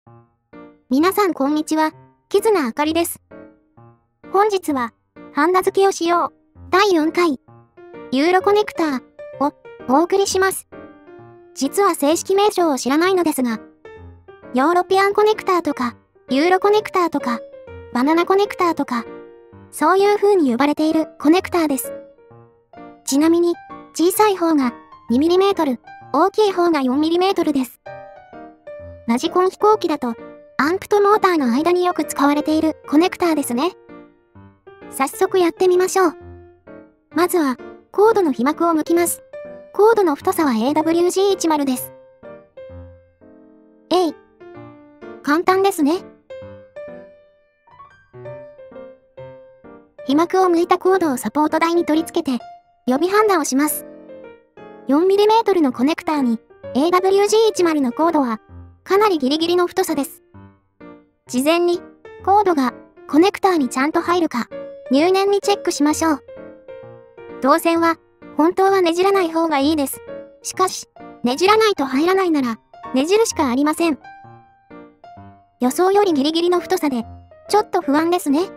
皆さんこんにちは、キズナあかりです。本日は、ハンダ付けをしよう、第4回、ユーロコネクターをお送りします。実は正式名称を知らないのですが、ヨーロピアンコネクターとか、ユーロコネクターとか、バナナコネクターとか、そういう風に呼ばれているコネクターです。ちなみに、小さい方が 2mm、大きい方が 4mm です。ラジコン飛行機だと、アンプとモーターの間によく使われているコネクターですね。早速やってみましょう。まずは、コードの被膜を剥きます。コードの太さは AWG10 です。簡単ですね。被膜を剥いたコードをサポート台に取り付けて、予備ハンダをします。4mm のコネクターに AWG10 のコードは、かなりギリギリの太さです。事前に、コードがコネクターにちゃんと入るか、入念にチェックしましょう。導線は、本当はねじらない方がいいです。しかし、ねじらないと入らないなら、ねじるしかありません。予想よりギリギリの太さで、ちょっと不安ですね。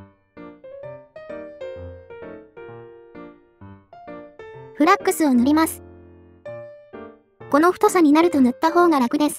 フラックスを塗ります。この太さになると塗った方が楽です。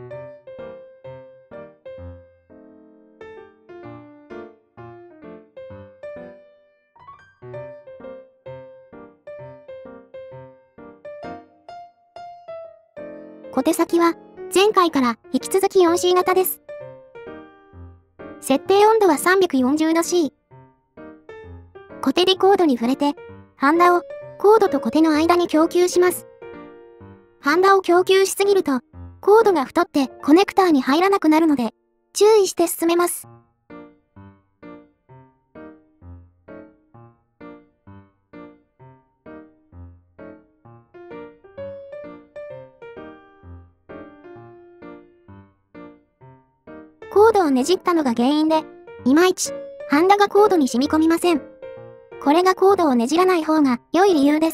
小手先は、前回から引き続き 4C 型です。設定温度は340度 C。コテリコードに触れて、ハンダをコードとコテの間に供給します。ハンダを供給しすぎると、コードが太ってコネクターに入らなくなるので、注意して進めます。コードをねじったのが原因で、いまいち、ハンダがコードに染み込みません。これがコードをねじらない方が良い理由です。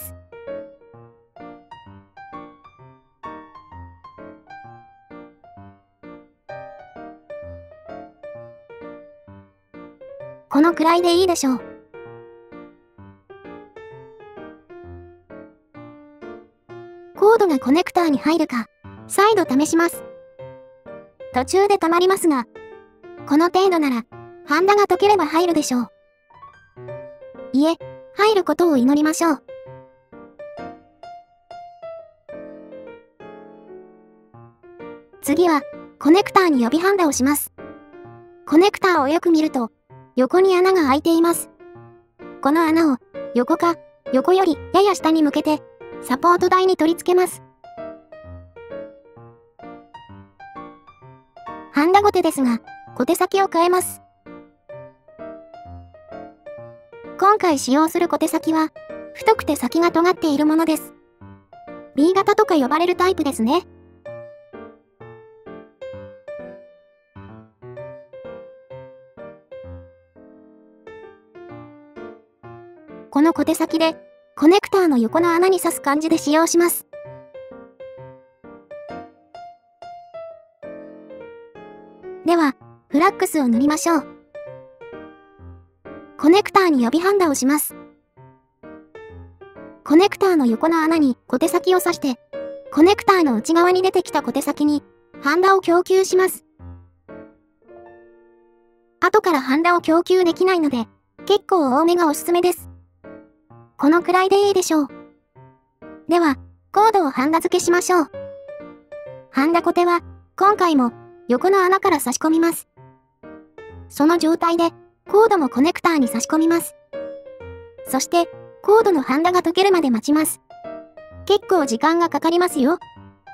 このくらいでいいでしょう。コードがコネクターに入るか、再度試します。途中で止まりますが、この程度なら、ハンダが溶ければ入るでしょう。いえ、入ることを祈りましょう。次は、コネクターに予備ハンダをします。コネクターをよく見ると、横に穴が開いています。この穴を、横か、横よりやや下に向けて、サポート台に取り付けます。ハンダゴテですが、小手先を変えます。今回使用する小手先は、太くて先が尖っているものです。B 型とか呼ばれるタイプですね。この小手先で、コネクターの横の穴に刺す感じで使用します。では、フラックスを塗りましょう。コネクターに予備ハンダをします。コネクターの横の穴に小手先を刺して、コネクターの内側に出てきた小手先に、ハンダを供給します。後からハンダを供給できないので、結構多めがおすすめです。このくらいでいいでしょう。では、コードをハンダ付けしましょう。ハンダコテは、今回も、横の穴から差し込みます。その状態で、コードもコネクターに差し込みます。そして、コードのハンダが溶けるまで待ちます。結構時間がかかりますよ。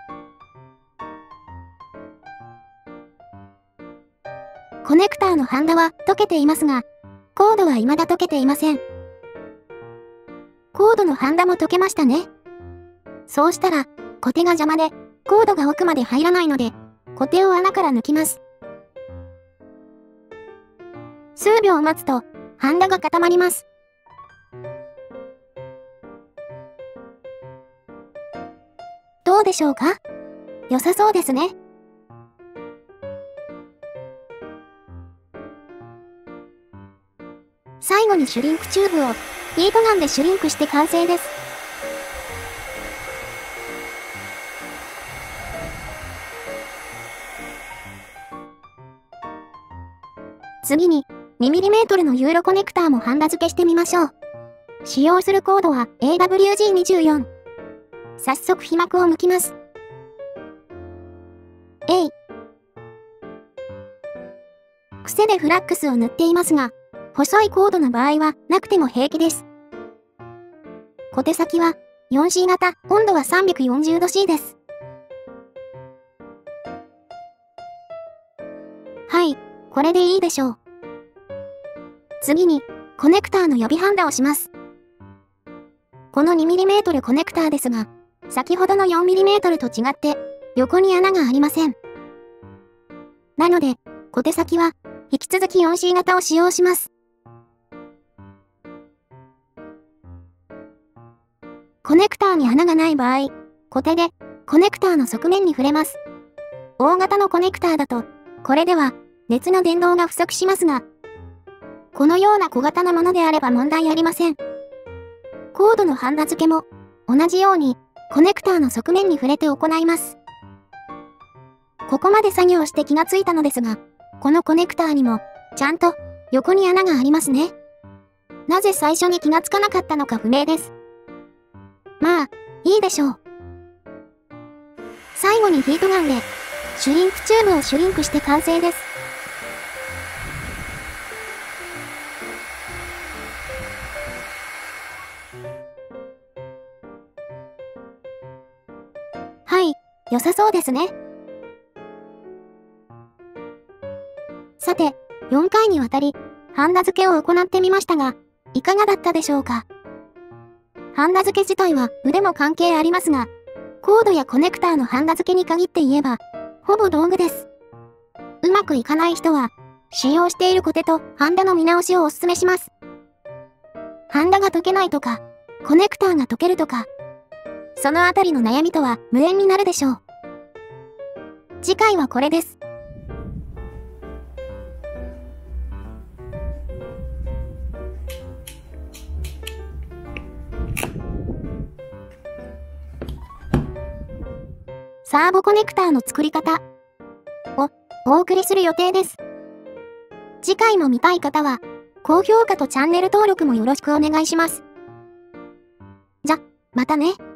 コネクターのハンダは溶けていますが、コードは未だ溶けていません。コードのハンダも溶けましたね。そうしたら、コテが邪魔で、コードが奥まで入らないので、コテを穴から抜きます。数秒待つと、ハンダが固まります。どうでしょうか？良さそうですね。 最後にシュリンクチューブをヒートガンでシュリンクして完成です。次に 2mm のユーロコネクターもハンダ付けしてみましょう。使用するコードは AWG24。早速被膜を剥きます。癖でフラックスを塗っていますが、細いコードの場合はなくても平気です。小手先は 4C 型、温度は340度 C です。はい、これでいいでしょう。次に、コネクターの予備ハンダをします。この 2mm コネクターですが、先ほどの 4mm と違って、横に穴がありません。なので、小手先は、引き続き 4C 型を使用します。コネクターに穴がない場合、小手で、コネクターの側面に触れます。大型のコネクターだと、これでは、熱の伝導が不足しますが、このような小型のものであれば問題ありません。コードのハンダ付けも、同じように、コネクターの側面に触れて行います。ここまで作業して気がついたのですが、このコネクターにも、ちゃんと、横に穴がありますね。なぜ最初に気がつかなかったのか不明です。まあ、いいでしょう。最後にヒートガンで、シュリンクチューブをシュリンクして完成です。はい、良さそうですね。さて、4回にわたり、ハンダ付けを行ってみましたが、いかがだったでしょうか。ハンダ付け自体は腕も関係ありますが、コードやコネクターのハンダ付けに限って言えば、ほぼ道具です。うまくいかない人は、使用しているコテとハンダの見直しをお勧めします。ハンダが解けないとか、コネクターが解けるとか、そのあたりの悩みとは無縁になるでしょう。次回はこれです。サーボコネクターの作り方をお送りする予定です。次回も見たい方は、高評価とチャンネル登録もよろしくお願いします。じゃ、またね。